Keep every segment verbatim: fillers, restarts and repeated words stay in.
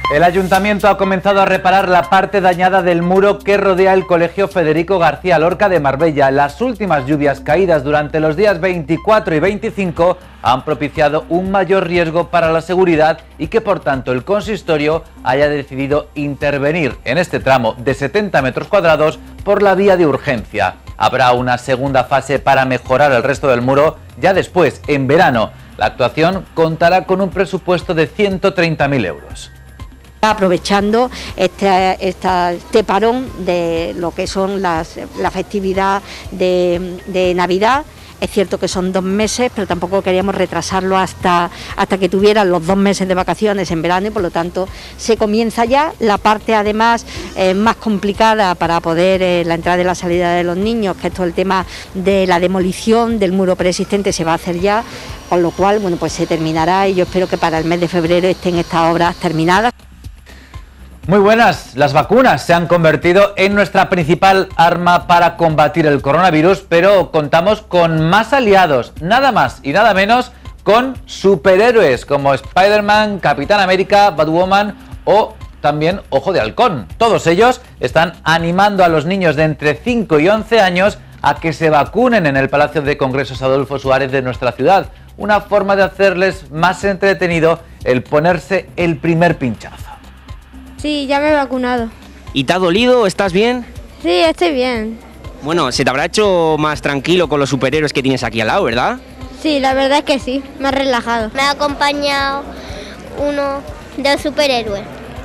El Ayuntamiento ha comenzado a reparar la parte dañada del muro que rodea el Colegio Federico García Lorca de Marbella. Las últimas lluvias caídas durante los días veinticuatro y veinticinco han propiciado un mayor riesgo para la seguridad y que por tanto el consistorio haya decidido intervenir en este tramo de setenta metros cuadrados por la vía de urgencia. Habrá una segunda fase para mejorar el resto del muro ya después, en verano. La actuación contará con un presupuesto de ciento treinta mil euros. Aprovechando este, esta, este parón de lo que son las, la festividad de, de Navidad. Es cierto que son dos meses, pero tampoco queríamos retrasarlo hasta, hasta que tuvieran los dos meses de vacaciones en verano y por lo tanto se comienza ya la parte además eh, más complicada para poder eh, la entrada y la salida de los niños, que esto es el tema de la demolición del muro preexistente, se va a hacer ya, con lo cual bueno pues se terminará y yo espero que para el mes de febrero estén estas obras terminadas. Muy buenas, las vacunas se han convertido en nuestra principal arma para combatir el coronavirus, pero contamos con más aliados, nada más y nada menos con superhéroes como Spider-Man, Capitán América, Batwoman o también Ojo de Halcón. Todos ellos están animando a los niños de entre cinco y once años a que se vacunen en el Palacio de Congresos Adolfo Suárez de nuestra ciudad. Una forma de hacerles más entretenido el ponerse el primer pinchazo. Sí, ya me he vacunado. ¿Y te ha dolido? ¿Estás bien? Sí, estoy bien. Bueno, se te habrá hecho más tranquilo con los superhéroes que tienes aquí al lado, ¿verdad? Sí, la verdad es que sí, más relajado. Me ha acompañado uno de los superhéroes.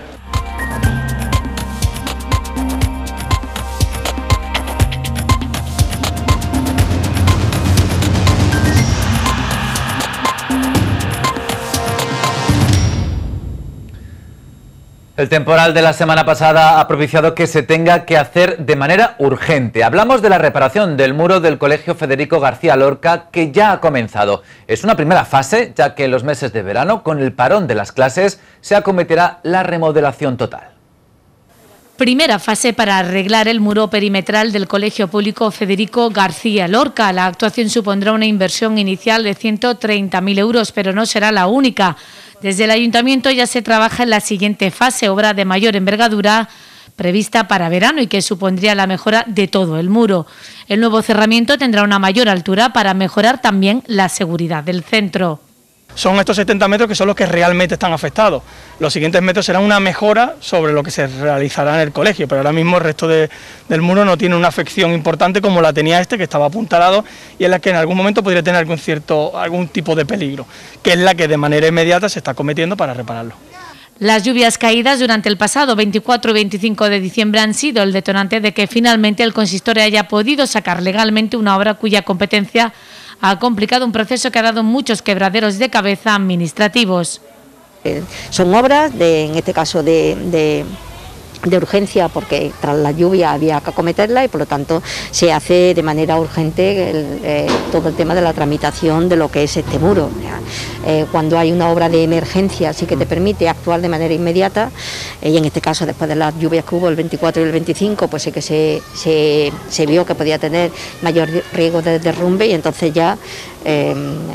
El temporal de la semana pasada ha propiciado que se tenga que hacer de manera urgente. Hablamos de la reparación del muro del Colegio Federico García Lorca, que ya ha comenzado. Es una primera fase, ya que en los meses de verano, con el parón de las clases, se acometerá la remodelación total. Primera fase para arreglar el muro perimetral del Colegio Público Federico García Lorca. La actuación supondrá una inversión inicial de ciento treinta mil euros, pero no será la única. Desde el Ayuntamiento ya se trabaja en la siguiente fase, obra de mayor envergadura prevista para verano y que supondría la mejora de todo el muro. El nuevo cerramiento tendrá una mayor altura para mejorar también la seguridad del centro. Son estos setenta metros que son los que realmente están afectados. Los siguientes metros serán una mejora sobre lo que se realizará en el colegio, pero ahora mismo el resto de, del muro no tiene una afección importante como la tenía este, que estaba apuntalado y en la que en algún momento podría tener algún, cierto, algún tipo de peligro, que es la que de manera inmediata se está cometiendo para repararlo. Las lluvias caídas durante el pasado veinticuatro y veinticinco de diciembre han sido el detonante de que finalmente el consistorio haya podido sacar legalmente una obra cuya competencia ha complicado un proceso que ha dado muchos quebraderos de cabeza administrativos. Eh, son obras, de, en este caso de, de, de urgencia, porque tras la lluvia había que acometerla y por lo tanto se hace de manera urgente el, eh, todo el tema de la tramitación de lo que es este muro. Eh, cuando hay una obra de emergencia sí que te permite actuar de manera inmediata eh, y en este caso después de las lluvias que hubo el veinticuatro y el veinticinco pues sí que se, se, se vio que podía tener mayor riesgo de derrumbe y entonces ya eh,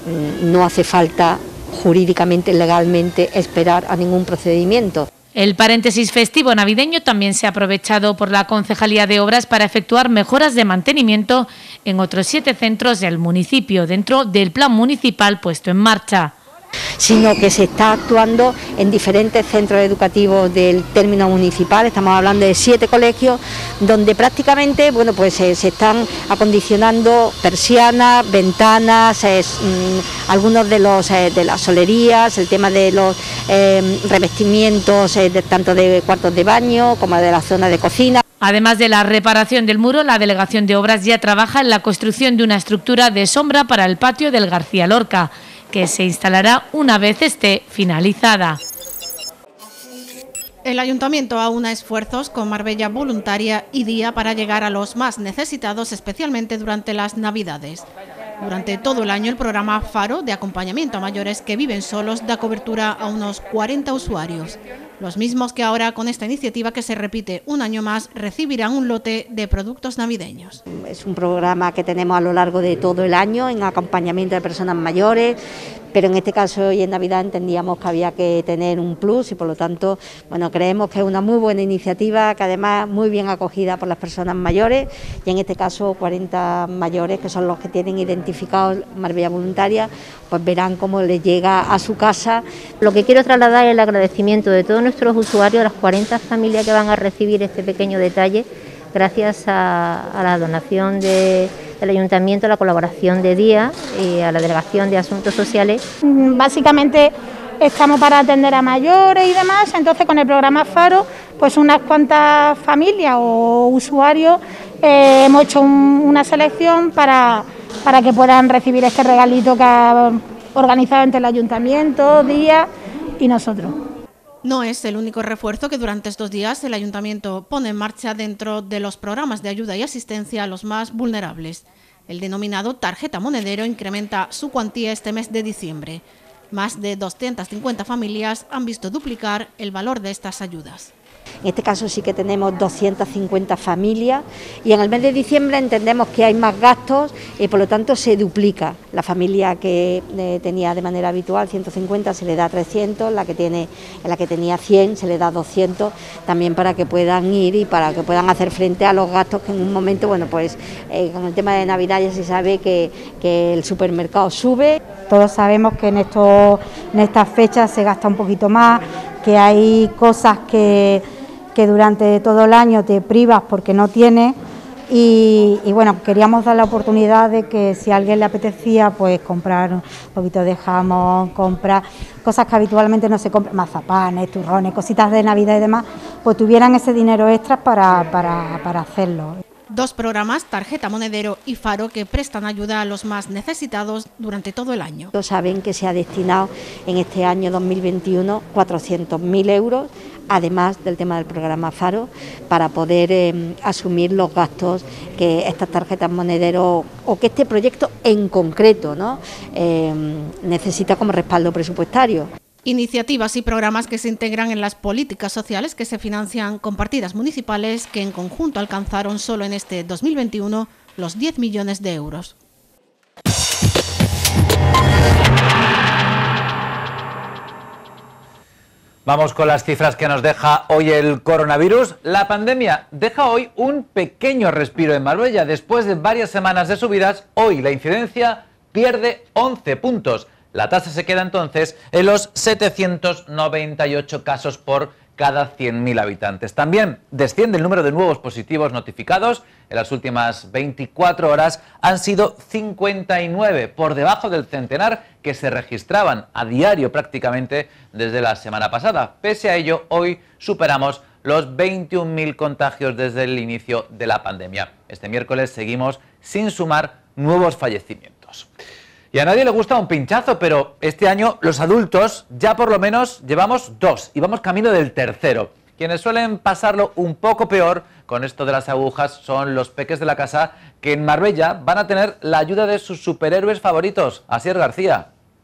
no hace falta jurídicamente, legalmente esperar a ningún procedimiento. El paréntesis festivo navideño también se ha aprovechado por la Concejalía de Obras para efectuar mejoras de mantenimiento en otros siete centros del municipio, dentro del plan municipal puesto en marcha. Sino que se está actuando en diferentes centros educativos del término municipal. Estamos hablando de siete colegios donde prácticamente bueno pues se, se están acondicionando persianas, ventanas, eh, mmm, algunos de los eh, de las solerías, el tema de los eh, revestimientos eh, de, tanto de cuartos de baño como de la zona de cocina. Además de la reparación del muro, la Delegación de Obras ya trabaja en la construcción de una estructura de sombra para el patio del García Lorca, que se instalará una vez esté finalizada. El Ayuntamiento aúna esfuerzos con Marbella Voluntaria y Día para llegar a los más necesitados, especialmente durante las Navidades. Durante todo el año el programa Faro, de acompañamiento a mayores que viven solos, da cobertura a unos cuarenta usuarios. Los mismos que ahora, con esta iniciativa que se repite un año más, recibirán un lote de productos navideños. Es un programa que tenemos a lo largo de todo el año en acompañamiento de personas mayores, pero en este caso y en Navidad entendíamos que había que tener un plus y por lo tanto, bueno, creemos que es una muy buena iniciativa, que además muy bien acogida por las personas mayores y en este caso cuarenta mayores que son los que tienen identificados Marbella Voluntaria, pues verán cómo les llega a su casa. Lo que quiero trasladar es el agradecimiento de todos nuestros usuarios, las cuarenta familias que van a recibir este pequeño detalle, gracias a, a la donación de, del Ayuntamiento, a la colaboración de Día y a la Delegación de Asuntos Sociales. Básicamente estamos para atender a mayores y demás, entonces con el programa Faro, pues unas cuantas familias o usuarios eh, hemos hecho un, una selección para, para que puedan recibir este regalito que ha organizado entre el Ayuntamiento, Día y nosotros. No es el único refuerzo que durante estos días el Ayuntamiento pone en marcha dentro de los programas de ayuda y asistencia a los más vulnerables. El denominado Tarjeta Monedero incrementa su cuantía este mes de diciembre. Más de doscientas cincuenta familias han visto duplicar el valor de estas ayudas. En este caso sí que tenemos doscientas cincuenta familias y en el mes de diciembre entendemos que hay más gastos y por lo tanto se duplica. La familia que eh, tenía de manera habitual ciento cincuenta se le da trescientos, la que tiene, la que tenía cien se le da doscientos, también para que puedan ir y para que puedan hacer frente a los gastos que en un momento, bueno, pues eh, con el tema de Navidad ya se sabe que, que el supermercado sube. Todos sabemos que en, esto, en estas fechas se gasta un poquito más, que hay cosas que, que durante todo el año te privas porque no tienes y, y bueno, queríamos dar la oportunidad de que si a alguien le apetecía pues comprar un poquito de jamón, comprar cosas que habitualmente no se compran, mazapanes, turrones, cositas de Navidad y demás, pues tuvieran ese dinero extra para, para, para hacerlo. Dos programas, Tarjeta Monedero y Faro, que prestan ayuda a los más necesitados durante todo el año. Todos saben que se ha destinado en este año dos mil veintiuno cuatrocientos mil euros, además del tema del programa Faro, para poder eh, asumir los gastos que estas tarjetas Monedero o que este proyecto en concreto, ¿no? eh, necesita como respaldo presupuestario. Iniciativas y programas que se integran en las políticas sociales que se financian con partidas municipales que en conjunto alcanzaron solo en este dos mil veintiuno los diez millones de euros. Vamos con las cifras que nos deja hoy el coronavirus. La pandemia deja hoy un pequeño respiro en Marbella. Después de varias semanas de subidas, hoy la incidencia pierde once puntos. La tasa se queda entonces en los setecientos noventa y ocho casos por cada cien mil habitantes. También desciende el número de nuevos positivos notificados. En las últimas veinticuatro horas han sido cincuenta y nueve, por debajo del centenar que se registraban a diario prácticamente desde la semana pasada. Pese a ello, hoy superamos los veintiún mil contagios desde el inicio de la pandemia. Este miércoles seguimos sin sumar nuevos fallecimientos. Y a nadie le gusta un pinchazo, pero este año los adultos ya por lo menos llevamos dos y vamos camino del tercero. Quienes suelen pasarlo un poco peor con esto de las agujas son los peques de la casa, que en Marbella van a tener la ayuda de sus superhéroes favoritos. Asier García.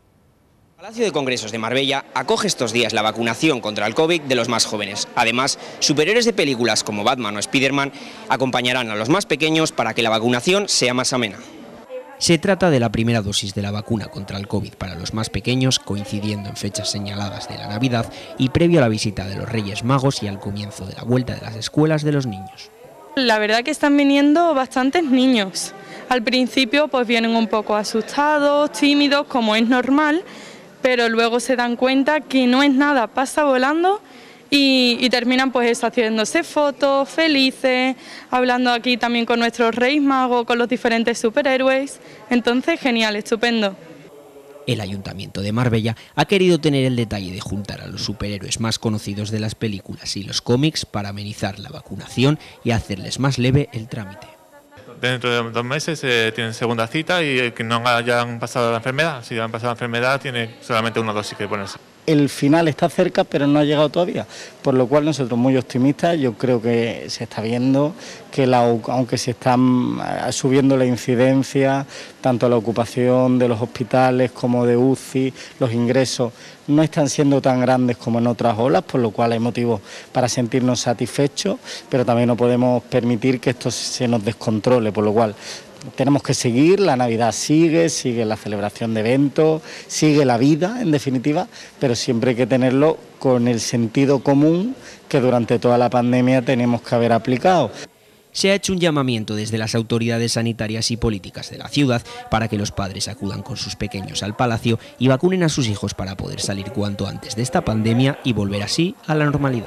El Palacio de Congresos de Marbella acoge estos días la vacunación contra el COVID de los más jóvenes. Además, superhéroes de películas como Batman o Spiderman acompañarán a los más pequeños para que la vacunación sea más amena. Se trata de la primera dosis de la vacuna contra el COVID para los más pequeños, coincidiendo en fechas señaladas de la Navidad y previo a la visita de los Reyes Magos y al comienzo de la vuelta de las escuelas de los niños. La verdad que están viniendo bastantes niños. Al principio pues vienen un poco asustados, tímidos, como es normal, pero luego se dan cuenta que no es nada, pasa volando. Y, y terminan pues eso, haciéndose fotos, felices, hablando aquí también con nuestros Reyes Magos, con los diferentes superhéroes. Entonces, genial, estupendo. El Ayuntamiento de Marbella ha querido tener el detalle de juntar a los superhéroes más conocidos de las películas y los cómics para amenizar la vacunación y hacerles más leve el trámite. Dentro de dos meses eh, tienen segunda cita y que no hayan pasado la enfermedad, si han pasado la enfermedad tiene solamente una dosis que ponerse. El final está cerca, pero no ha llegado todavía, por lo cual nosotros muy optimistas. Yo creo que se está viendo que la, aunque se están subiendo la incidencia, tanto la ocupación de los hospitales como de U C I, los ingresos no están siendo tan grandes como en otras olas, por lo cual hay motivos para sentirnos satisfechos, pero también no podemos permitir que esto se nos descontrole, por lo cual tenemos que seguir, la Navidad sigue, sigue la celebración de eventos, sigue la vida, en definitiva, pero siempre hay que tenerlo con el sentido común que durante toda la pandemia tenemos que haber aplicado. Se ha hecho un llamamiento desde las autoridades sanitarias y políticas de la ciudad para que los padres acudan con sus pequeños al palacio y vacunen a sus hijos para poder salir cuanto antes de esta pandemia y volver así a la normalidad.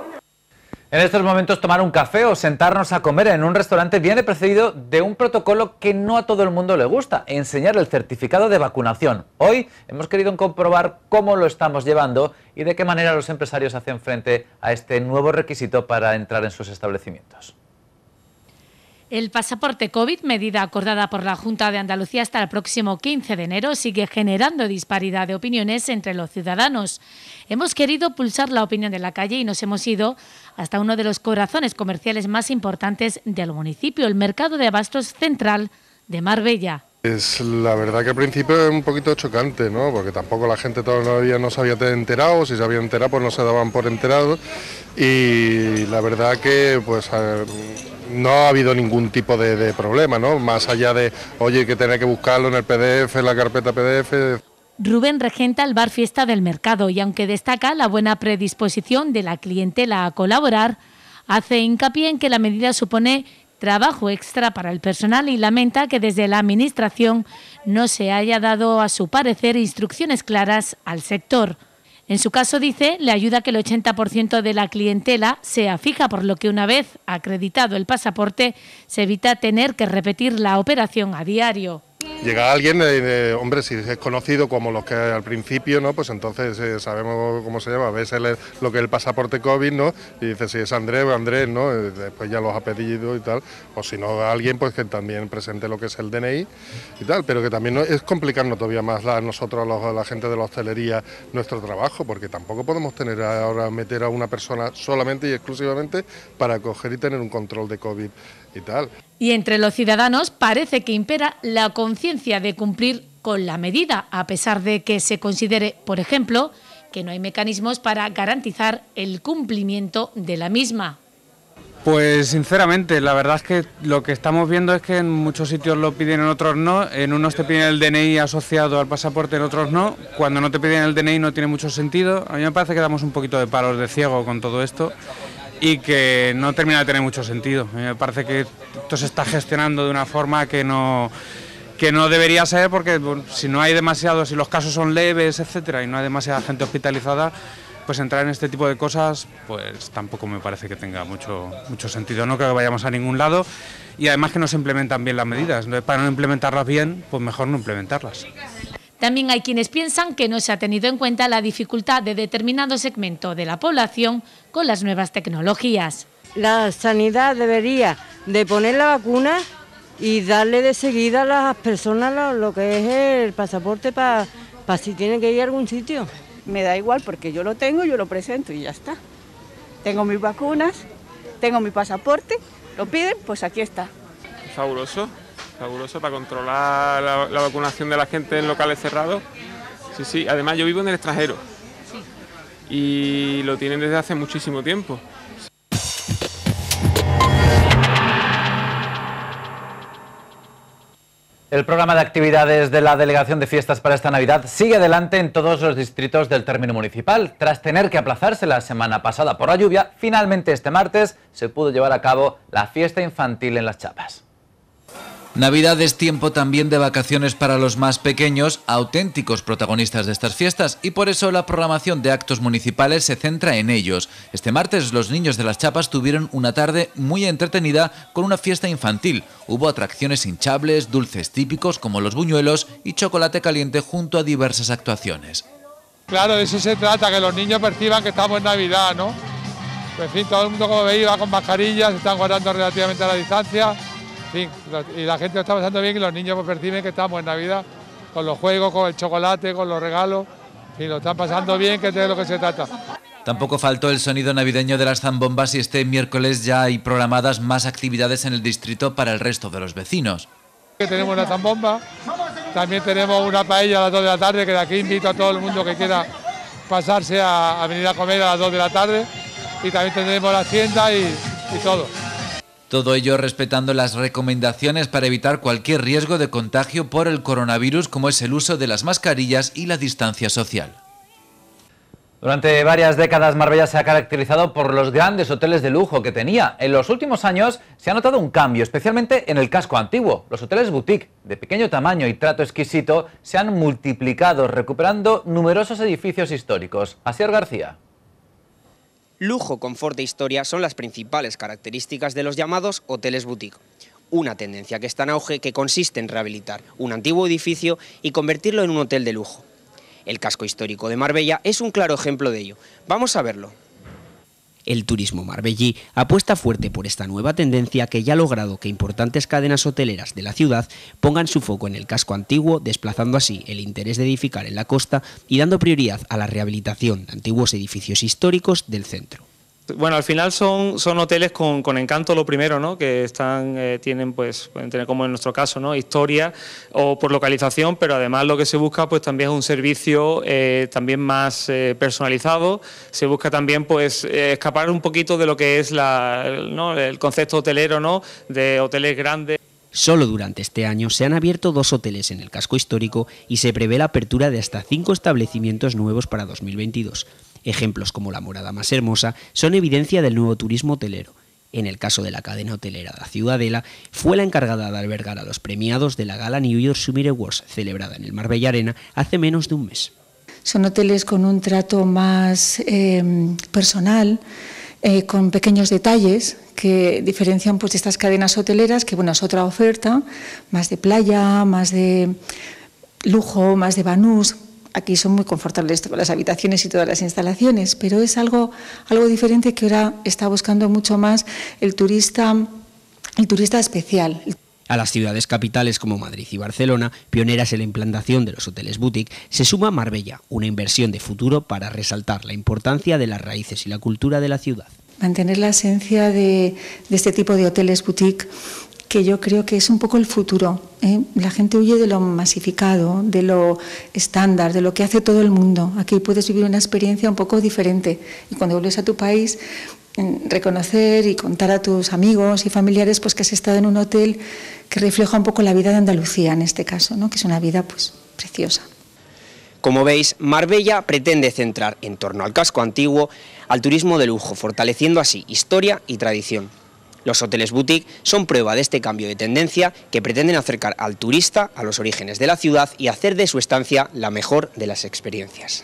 En estos momentos tomar un café o sentarnos a comer en un restaurante viene precedido de un protocolo que no a todo el mundo le gusta: enseñar el certificado de vacunación. Hoy hemos querido comprobar cómo lo estamos llevando y de qué manera los empresarios hacen frente a este nuevo requisito para entrar en sus establecimientos. El pasaporte COVID, medida acordada por la Junta de Andalucía hasta el próximo quince de enero, sigue generando disparidad de opiniones entre los ciudadanos. Hemos querido pulsar la opinión de la calle y nos hemos ido hasta uno de los corazones comerciales más importantes del municipio, el Mercado de Abastos Central de Marbella. Es la verdad que al principio es un poquito chocante, ¿no? Porque tampoco la gente todavía no se había enterado, si se había enterado pues no se daban por enterados, y la verdad que pues no ha habido ningún tipo de, de problema, ¿no? Más allá de, oye, que tener que buscarlo en el P D F, en la carpeta P D F. Rubén regenta el bar Fiesta del Mercado y aunque destaca la buena predisposición de la clientela a colaborar, hace hincapié en que la medida supone trabajo extra para el personal y lamenta que desde la Administración no se haya dado, a su parecer, instrucciones claras al sector. En su caso, dice, le ayuda que el ochenta por ciento de la clientela sea fija, por lo que una vez acreditado el pasaporte se evita tener que repetir la operación a diario. Llega alguien, eh, eh, hombre, si es conocido como los que al principio, ¿no? Pues entonces eh, sabemos cómo se llama, ves el, lo que es el pasaporte COVID, ¿no? Y dice si es Andrés o Andrés, ¿no? Eh, después ya los apellidos y tal, o si no alguien pues que también presente lo que es el D N I y tal, pero que también no, es complicarnos todavía más a nosotros, a, los, a la gente de la hostelería, nuestro trabajo, porque tampoco podemos tener ahora meter a una persona solamente y exclusivamente para coger y tener un control de COVID y tal. Y entre los ciudadanos parece que impera la conciencia de cumplir con la medida, a pesar de que se considere, por ejemplo, que no hay mecanismos para garantizar el cumplimiento de la misma. Pues sinceramente, la verdad es que lo que estamos viendo es que en muchos sitios lo piden, en otros no. En unos te piden el D N I asociado al pasaporte, en otros no. Cuando no te piden el D N I no tiene mucho sentido. A mí me parece que damos un poquito de palos de ciego con todo esto y que no termina de tener mucho sentido. A mí me parece que esto se está gestionando de una forma que no, que no debería ser, porque bueno, si no hay demasiados, si los casos son leves, etcétera, y no hay demasiada gente hospitalizada, pues entrar en este tipo de cosas pues tampoco me parece que tenga mucho, mucho sentido. No creo que vayamos a ningún lado y además que no se implementan bien las medidas. Entonces, para no implementarlas bien, pues mejor no implementarlas. También hay quienes piensan que no se ha tenido en cuenta la dificultad de determinado segmento de la población con las nuevas tecnologías. La sanidad debería de poner la vacuna y darle de seguida a las personas lo, lo que es el pasaporte para pa si tienen que ir a algún sitio. Me da igual porque yo lo tengo, yo lo presento y ya está. Tengo mis vacunas, tengo mi pasaporte, lo piden, pues aquí está. Fabuloso. Fabuloso para controlar la, la vacunación de la gente en locales cerrados. Sí, sí, además yo vivo en el extranjero y lo tienen desde hace muchísimo tiempo. El programa de actividades de la Delegación de Fiestas para esta Navidad sigue adelante en todos los distritos del término municipal. Tras tener que aplazarse la semana pasada por la lluvia, finalmente este martes se pudo llevar a cabo la fiesta infantil en Las Chapas. Navidad es tiempo también de vacaciones para los más pequeños, auténticos protagonistas de estas fiestas, y por eso la programación de actos municipales se centra en ellos. Este martes los niños de Las Chapas tuvieron una tarde muy entretenida con una fiesta infantil. Hubo atracciones hinchables, dulces típicos como los buñuelos y chocolate caliente junto a diversas actuaciones. Claro, de eso se trata, que los niños perciban que estamos en Navidad, ¿no? Pues, en fin, todo el mundo, como veis, va con mascarillas, se están guardando relativamente a la distancia. En fin, y la gente lo está pasando bien y los niños pues perciben que estamos en Navidad, con los juegos, con el chocolate, con los regalos, y lo están pasando bien, que es de lo que se trata. Tampoco faltó el sonido navideño de las zambombas y este miércoles ya hay programadas más actividades en el distrito para el resto de los vecinos. Tenemos una zambomba, también tenemos una paella a las dos de la tarde, que de aquí invito a todo el mundo que quiera pasarse a, a venir a comer a las dos de la tarde, y también tendremos la tienda y, y todo. Todo ello respetando las recomendaciones para evitar cualquier riesgo de contagio por el coronavirus, como es el uso de las mascarillas y la distancia social. Durante varias décadas Marbella se ha caracterizado por los grandes hoteles de lujo que tenía. En los últimos años se ha notado un cambio, especialmente en el casco antiguo. Los hoteles boutique, de pequeño tamaño y trato exquisito, se han multiplicado, recuperando numerosos edificios históricos. Asier García. Lujo, confort e historia son las principales características de los llamados hoteles boutique. Una tendencia que está en auge que consiste en rehabilitar un antiguo edificio y convertirlo en un hotel de lujo. El casco histórico de Marbella es un claro ejemplo de ello. Vamos a verlo. El turismo marbellí apuesta fuerte por esta nueva tendencia que ya ha logrado que importantes cadenas hoteleras de la ciudad pongan su foco en el casco antiguo, desplazando así el interés de edificar en la costa y dando prioridad a la rehabilitación de antiguos edificios históricos del centro. Bueno, al final son, son hoteles con, con encanto, lo primero, ¿no? Que están, eh, tienen, pues, pueden tener, como en nuestro caso, ¿no? Historia o por localización, pero además lo que se busca, pues, también es un servicio eh, también más eh, personalizado. Se busca también, pues, eh, escapar un poquito de lo que es la, ¿no? el concepto hotelero, ¿no? De hoteles grandes. Solo durante este año se han abierto dos hoteles en el casco histórico y se prevé la apertura de hasta cinco establecimientos nuevos para dos mil veintidós. Ejemplos como la Morada Más Hermosa son evidencia del nuevo turismo hotelero. En el caso de la cadena hotelera La Ciudadela, fue la encargada de albergar a los premiados de la gala New York Summer Awards, celebrada en el Marbella Arena hace menos de un mes. Son hoteles con un trato más eh, personal, eh, con pequeños detalles que diferencian, pues, de estas cadenas hoteleras, que, bueno, es otra oferta, más de playa, más de lujo, más de banús. Aquí son muy confortables con las habitaciones y todas las instalaciones, pero es algo, algo diferente que ahora está buscando mucho más el turista, el turista especial. A las ciudades capitales como Madrid y Barcelona, pioneras en la implantación de los hoteles boutique, se suma Marbella, una inversión de futuro para resaltar la importancia de las raíces y la cultura de la ciudad. Mantener la esencia de, de este tipo de hoteles boutique, que yo creo que es un poco el futuro, ¿eh? La gente huye de lo masificado, de lo estándar, de lo que hace todo el mundo. Aquí puedes vivir una experiencia un poco diferente y cuando vuelves a tu país, reconocer y contar a tus amigos y familiares, pues, que has estado en un hotel que refleja un poco la vida de Andalucía en este caso, ¿no? Que es una vida, pues, preciosa. Como veis, Marbella pretende centrar en torno al casco antiguo al turismo de lujo, fortaleciendo así historia y tradición. Los hoteles boutique son prueba de este cambio de tendencia que pretenden acercar al turista a los orígenes de la ciudad y hacer de su estancia la mejor de las experiencias.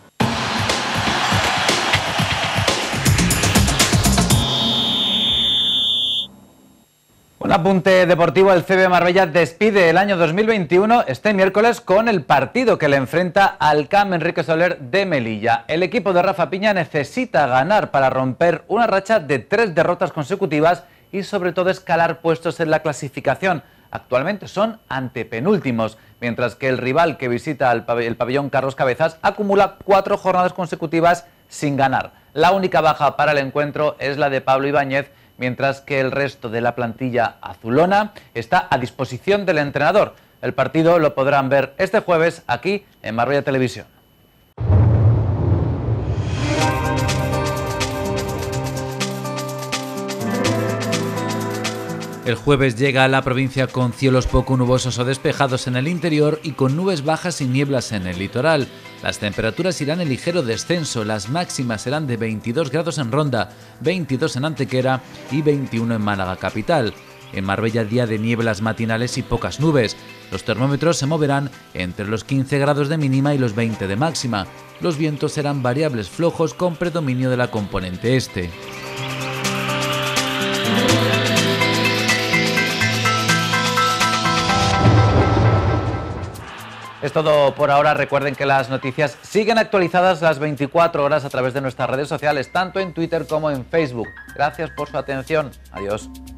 Un apunte deportivo: el C B Marbella despide el año dos mil veintiuno este miércoles con el partido que le enfrenta al Camp Enrique Soler de Melilla. El equipo de Rafa Piña necesita ganar para romper una racha de tres derrotas consecutivas y sobre todo escalar puestos en la clasificación. Actualmente son antepenúltimos, mientras que el rival que visita el pabellón Carlos Cabezas acumula cuatro jornadas consecutivas sin ganar. La única baja para el encuentro es la de Pablo Ibáñez, mientras que el resto de la plantilla azulona está a disposición del entrenador. El partido lo podrán ver este jueves aquí en Marbella Televisión. El jueves llega a la provincia con cielos poco nubosos o despejados en el interior y con nubes bajas y nieblas en el litoral. Las temperaturas irán en ligero descenso, las máximas serán de veintidós grados en Ronda, veintidós en Antequera y veintiuno en Málaga capital. En Marbella, día de nieblas matinales y pocas nubes. Los termómetros se moverán entre los quince grados de mínima y los veinte de máxima. Los vientos serán variables flojos con predominio de la componente este. Es todo por ahora. Recuerden que las noticias siguen actualizadas las veinticuatro horas a través de nuestras redes sociales, tanto en Twitter como en Facebook. Gracias por su atención. Adiós.